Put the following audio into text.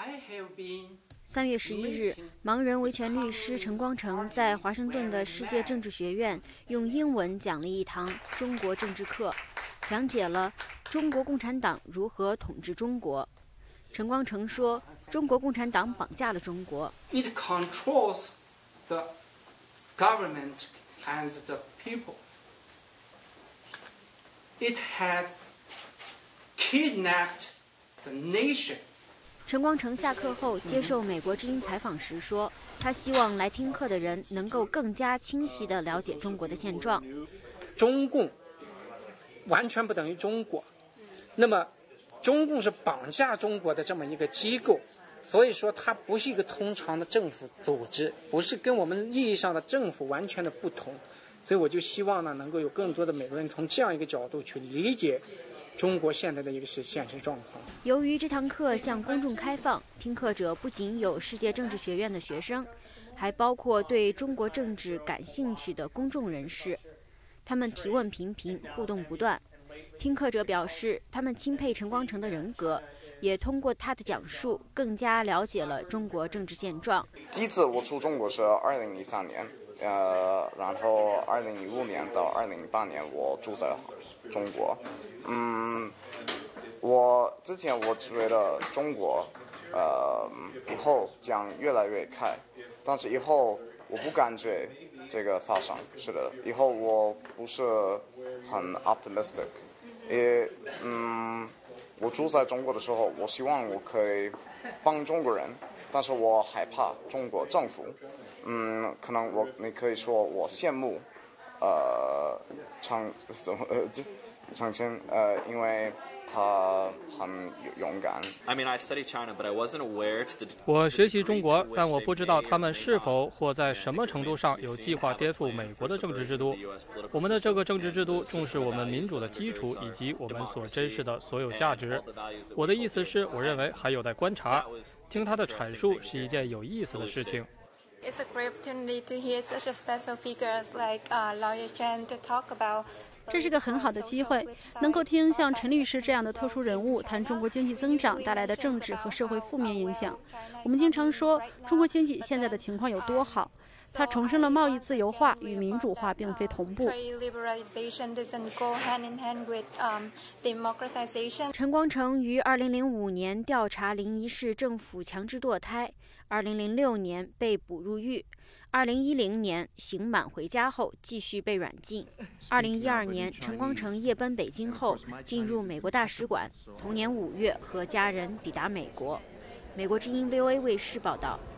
3月11日，盲人维权律师陈光诚在华盛顿的世界政治学院用英文讲了一堂中国政治课，讲解了中国共产党如何统治中国。陈光诚说，中国共产党绑架了中国。 It controls the government and the people. It had kidnapped the nation. 陈光诚下课后接受美国之音采访时说，他希望来听课的人能够更加清晰地了解中国的现状。 中共完全不等于中国，那么中共是绑架中国的这么一个机构，所以说它不是一个通常的政府组织，不是跟我们意义上的政府完全的不同。所以我就希望呢，能够有更多的美国人从这样一个角度去理解中国现在的一个现实状况。 由于这堂课向公众开放，听课者不仅有世界政治学院的学生，还包括对中国政治感兴趣的公众人士。他们提问频频，互动不断。听课者表示，他们钦佩陈光诚的人格，也通过他的讲述，更加了解了中国政治现状。 第一次我出中国是2013年。然后2015年到2008年我住在中国。我之前我觉得中国以后将越来越开，但是以后我不感觉这个发生。是的，以后我不是很 optimistic。我住在中国的时候，我希望我可以帮中国人，但是我害怕中国政府。可能你可以说我羡慕长青，因为他很勇敢。 我学习中国，但我不知道他们是否或在什么程度上有计划颠覆美国的政治制度。我们的这个政治制度重视我们民主的基础以及我们所珍视的所有价值。我的意思是，我认为还有待观察。听他的阐述是一件有意思的事情。 It's a great opportunity to hear such a special figures like Lawyer Chen to talk about. 这是个很好的机会，能够听像陈律师这样的特殊人物谈中国经济增长带来的政治和社会负面影响。我们经常说中国经济现在的情况有多好，他重申了贸易自由化与民主化并非同步。 陈光诚于2005年调查临沂市政府强制堕胎，2006年被捕入狱，2010年刑满回家后继续被软禁。2012年，陈光诚夜奔北京后进入美国大使馆，同年5月和家人抵达美国。美国之音 VOA 卫视报道。